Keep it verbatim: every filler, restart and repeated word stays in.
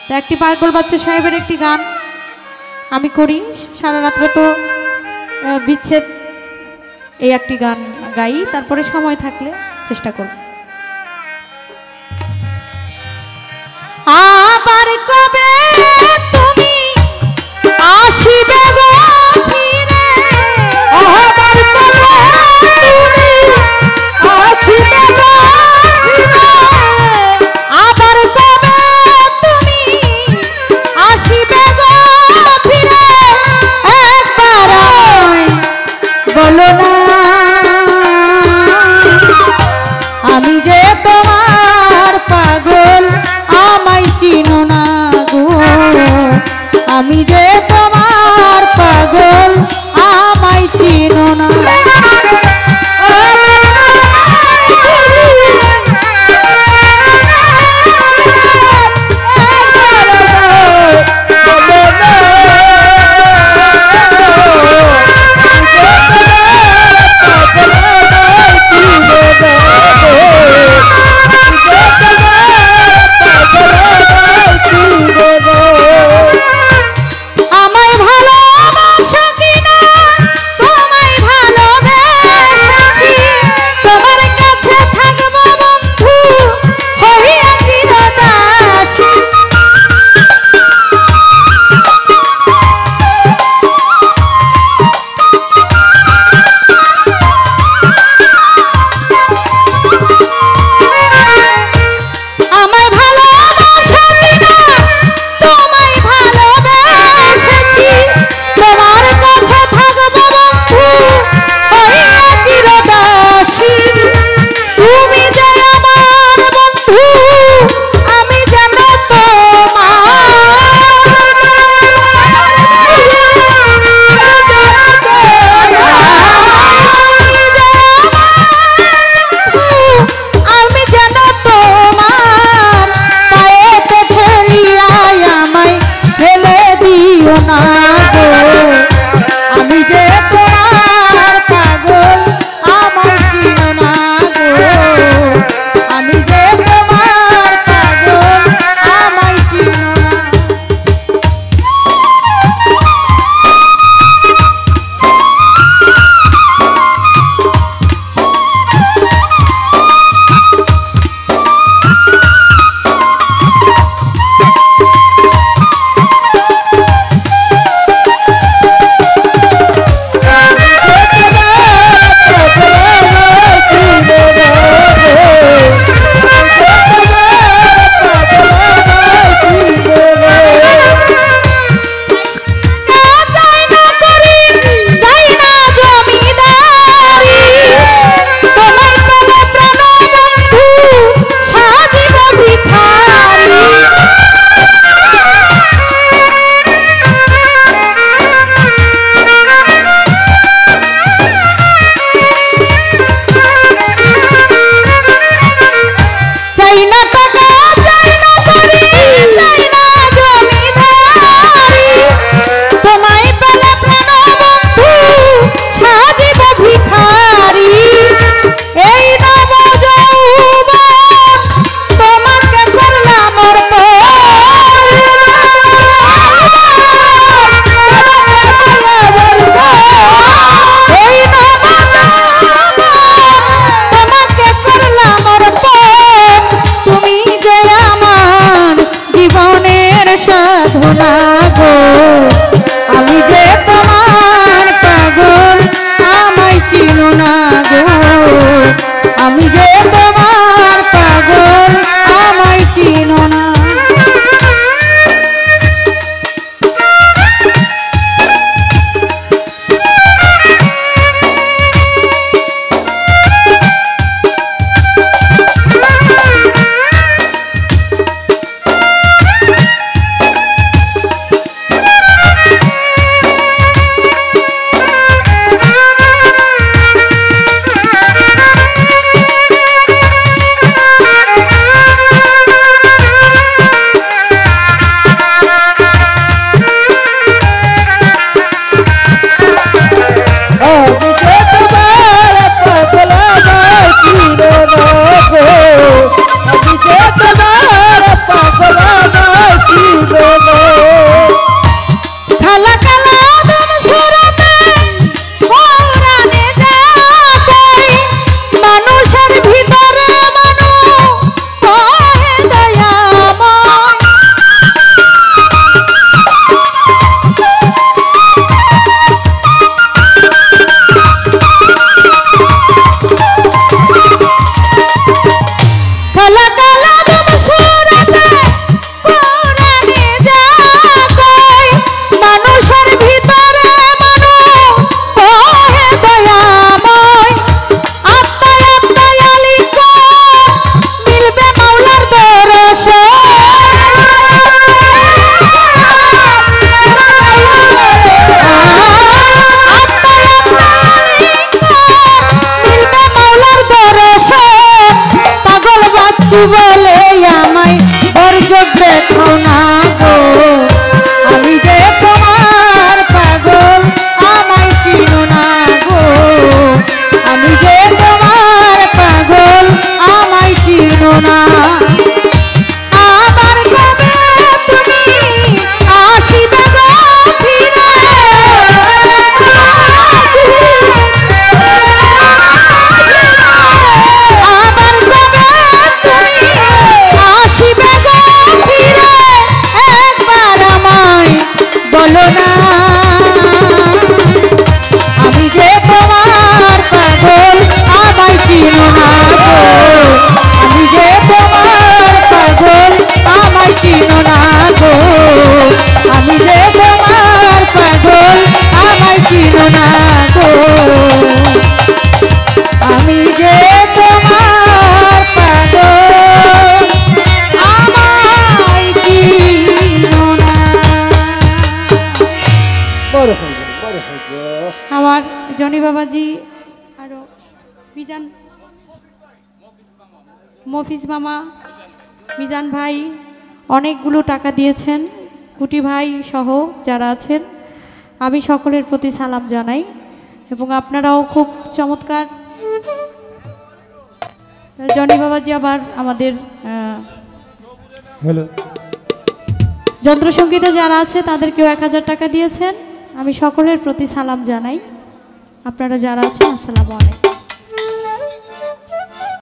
তো একটি পাগল বাচ্চা সাহেবের একটি গান আমি করি সারা রাত্র, তো বিচ্ছেদ এই একটি গান গাই, তারপরে সময় থাকলে চেষ্টা করব। আবার কবে তুমি আসিবে গো ফিরে, আবার কবে তুমি আসিবে গো ফিরে, আবার কবে তুমি আসিবে গো ফিরে, একবার বলো না আমি যে তোমার পাগল আমায় চিনো না গো, আমি যে তোমার পাগল আমায় চিনো না। বলো না আমি যে তোমার পাগল আমায় চিনো না গো আমি যে তোমার পাগল আমায় চিনো না গো আমি যে তোমার পাগল আমায় চিনো না গো আমি যে তোমার পাগল আমায় চিনো না। আমার জনি বাবাজি আরো মিজান মফিজ মামা মিজান ভাই অনেকগুলো টাকা দিয়েছেন, কুটি ভাই সহ যারা আছেন আমি সকলের প্রতি সালাম জানাই এবং আপনারাও খুব চমৎকার। জনি বাবাজি আবার আমাদের যন্ত্রসঙ্গীতে যারা আছে তাদেরকেও এক হাজার টাকা দিয়েছেন। আমি সকলের প্রতি সালাম জানাই। আপনারা যারা আছেন আসসালামু আলাইকুম।